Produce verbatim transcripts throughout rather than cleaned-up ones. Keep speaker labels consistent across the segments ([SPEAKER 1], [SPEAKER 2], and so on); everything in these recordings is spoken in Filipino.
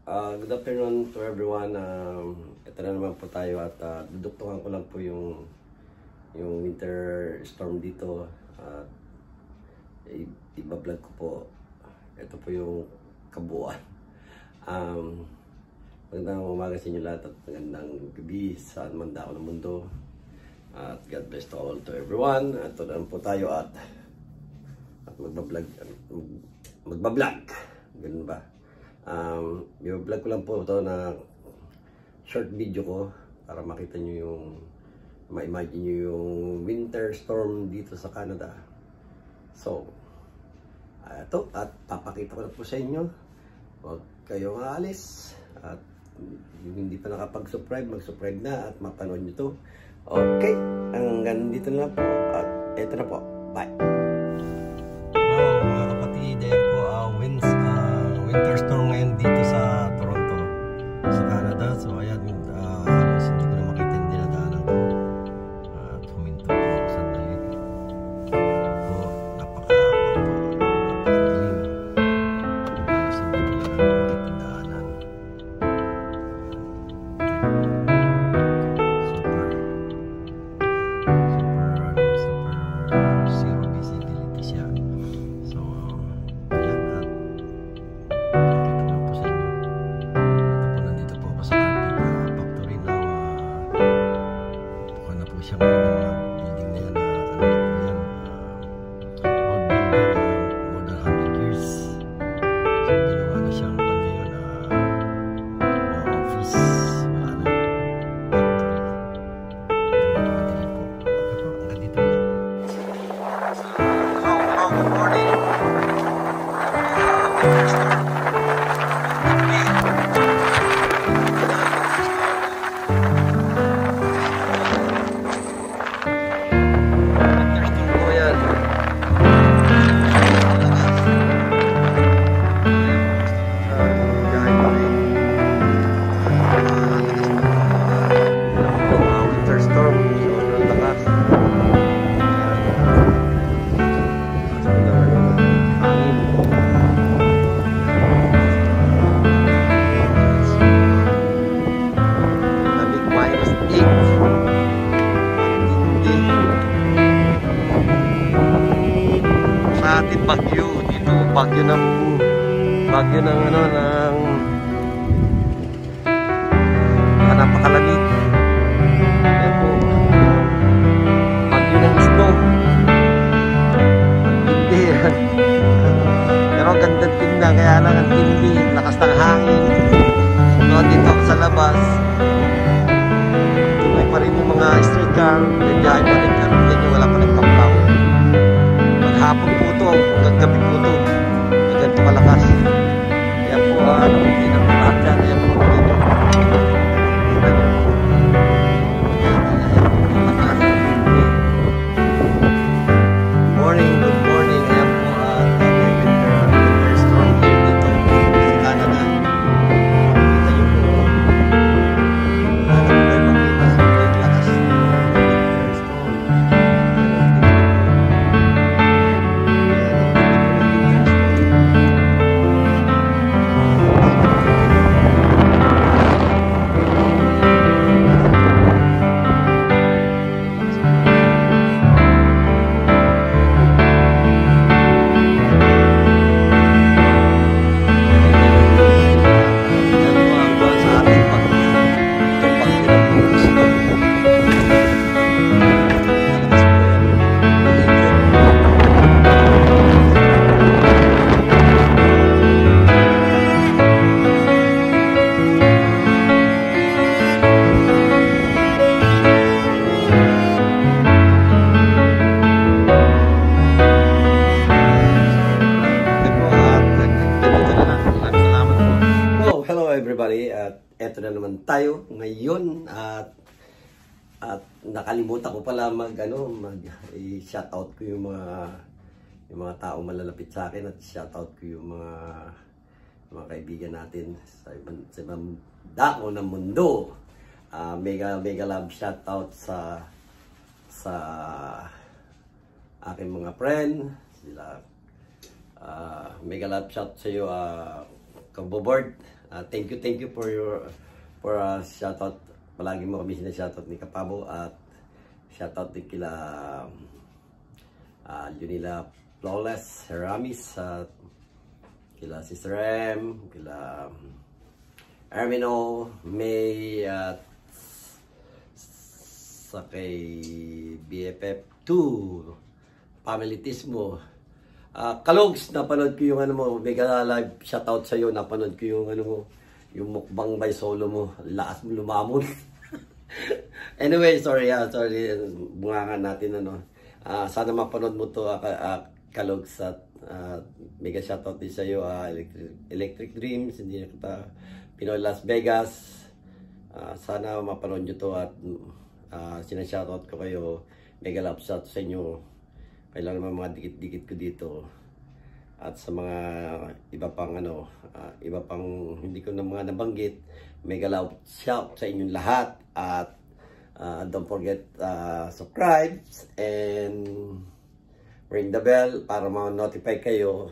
[SPEAKER 1] Uh, good afternoon to everyone. Um, ito na naman po tayo at uh, duduktungan ko lang po yung yung winter storm dito. Uh, Iba-vlog ko po. Ito po yung kabuuan. Um, magandang umaga sa inyo lahat at magandang gabi sa manda ako ng mundo. At God bless to all to everyone. At ito na po tayo at at magbablog. Magbablog. Ganun ba? Um, i-vlog ko lang po ito na short video ko para makita nyo yung ma-imagine nyo yung winter storm dito sa Canada. So, uh, ito at papakita ko na po sa inyo. Huwag kayong aalis at yung hindi pa nakapag-subscribe, mag-subscribe na at mapanood nyo ito. Okay, hanggang dito na po at ito na po. Bye! Wow, mga kapatid, ayan po uh, winds, uh, winter storm ngayon dito sa Toronto, sa Canada. So ayan, uh, halos hindi ko na makita yung dinadaanan ko uh, at huminto po ako sandali. Po, napaka napakadilim, halos hindi ko na makita yung daanan. Super super super zero visibility siya. So ayan, at nakita ko lang po sa inyo. Ito po, nandito po ako sa Carpet uh, Factory now. Uh, Buka na po siya ngayon yung mga building na yan. Uh, ano na po yan, uh, old building, uh, more than one hundred years. So ginawa na siyang kung ano yun, uh, uh, office. Wala na, factory. Ito yung mga dilim po. Okay po, hanggang dito lang. Hello, hello, good morning. Winter storm. Bagyo dito, bagyo ng bagyo ng ano ng ah, napakalamig. Ayan po, bagyo ng snow. Hindi yan. Pero ang ganda tingnan, kaya lang ang tindi, lakas ng hangin. So dito sa labas, tuloy pa rin yung mga street car, nandiyan pa rin, pero yan yung wala pa rin pampaw. Maghapon po ito, hanggang gabi po ito, ganito kalakas. Kaya po, uh, ano, hindi na po lahat yan. Ayan po, hindi nyo. Morning, good morning. Ayan po, uh, may winter, winter storm here dito sa Canada. Kita nyo po, wala na po kayo makita sa may lakas ng winter storm. Everybody, at eto na naman tayo ngayon at at nakalimutan ko pala mag ano mag i-shoutout ko yung mga yung mga tao malalapit sa akin at shoutout ko yung mga mga kaibigan natin sa ibang, sa ibang dako ng mundo. Uh, mega mega love shoutout sa sa aking mga friend sila. Uh, mega love shout sa iyo, uh, Kabobord, Uh, thank you, thank you for your for uh, shoutout. Palagi mo kami sinashoutout ni Kapabo at shoutout din kila uh, Junila Flawless, Heramis, at kila Sister M, kila Ermino, May, at sa kay B F F two, Pamilitismo. Uh, Kalogs, napanood ko yung ano mo, mega live shoutout sa iyo, napanood ko yung ano mo, yung mukbang by solo mo, lakas mo lumamon. Anyway, sorry ah, sorry, bungangan natin ano. Uh, sana mapanood mo to, uh, uh, Kalogs, at uh, mega shoutout din sa iyo, uh, Electric, Electric Dreams, hindi na kita, Pinoy Las Vegas. Uh, sana mapanood nyo to at uh, sinashoutout ko kayo, mega love shout sa inyo. Kailangan naman mga dikit-dikit ko dito. At sa mga iba pang ano, uh, iba pang hindi ko na mga nabanggit, mega love shout sa inyong lahat. At uh, don't forget uh, subscribe and ring the bell para ma-notify kayo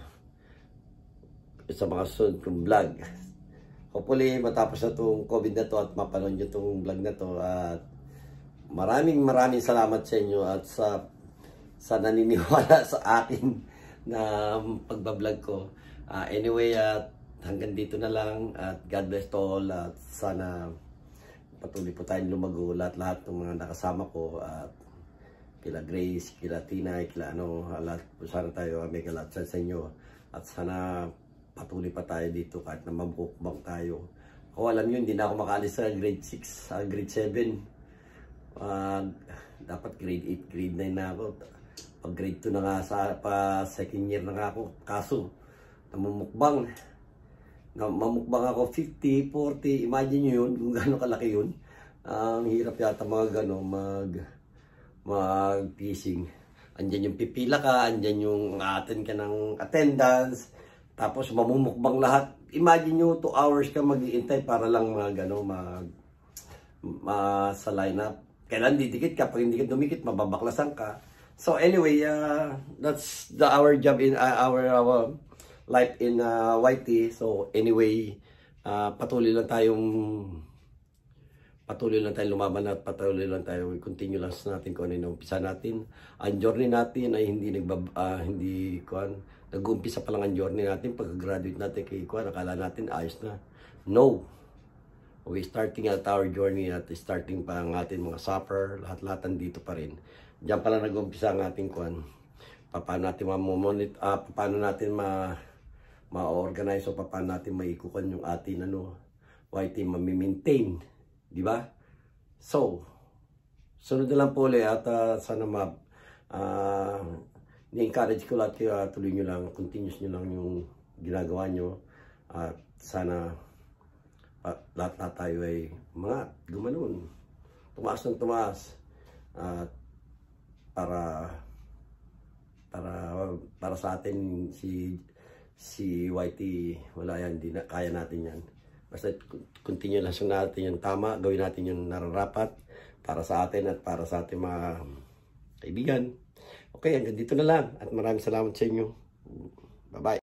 [SPEAKER 1] sa mga sunod kong vlog. Hopefully matapos na itong COVID na to at mapanood nyo itong vlog na to. At maraming maraming salamat sa inyo at sa sa naniniwala sa akin na pagbablog ko. Uh, anyway, at uh, hanggang dito na lang at God bless to all at sana patuloy po tayong lumago lahat-lahat ng mga nakasama ko at kila Grace, kila Tina, kila ano, lahat po sana tayo mega lot sa inyo at sana patuloy pa tayo dito kahit na mabukbang tayo. Ako alam nyo, hindi na ako makalis sa grade six, sa grade seven. Uh, dapat grade eight, grade nine na ako. Pag grade two na nga sa pa second year na nga ako. Kaso, namumukbang. Na, mamukbang ako fifty, forty. Imagine nyo yun, kung gano'ng kalaki yun. Ang uh, hirap yata mga gano'n, mag, mag-fishing. Andyan yung pipila ka, andyan yung atin ka ng attendance. Tapos mamumukbang lahat. Imagine nyo, two hours ka mag-iintay para lang mag, ano, mag, ma, sa lineup. Kailan didikit ka, pag hindi ka dumikit, mababaklasan ka. So anyway, uh, that's the our job in uh, our, our life in uh, Y T. So anyway, uh, patuloy lang tayong patuloy lang tayong lumaban at patuloy lang tayong continue lang natin kung ano yung umpisa natin. Ang journey natin ay hindi nagbab uh, hindi kuan nag-uumpisa pa lang ang journey natin. Pag-graduate natin kay kuan, akala natin ayos na. No. We starting at our journey at starting pa ang ating mga suffer, lahat-lahat dito pa rin. Diyan pala nag-umpisa ang ating kuan. Paano natin ma-monitor, uh, paano natin ma ma-organize o paano natin maikukan yung ating ano, Y T ma-maintain, di ba? So, sunod na lang po ulit at uh, sana ma uh, ni-encourage ko lahat kayo, uh, tuloy nyo lang, continuous nyo lang yung ginagawa nyo at uh, sana uh, lahat na tayo ay mga gumanon, tumaas ng tumaas at uh, para para para sa atin si si Y T wala yan, hindi na kaya natin yan. Basta continue lang natin yung tama, gawin natin yung nararapat para sa atin at para sa ating mga kaibigan. Okay, hanggang dito na lang at maraming salamat sa inyo. Bye bye.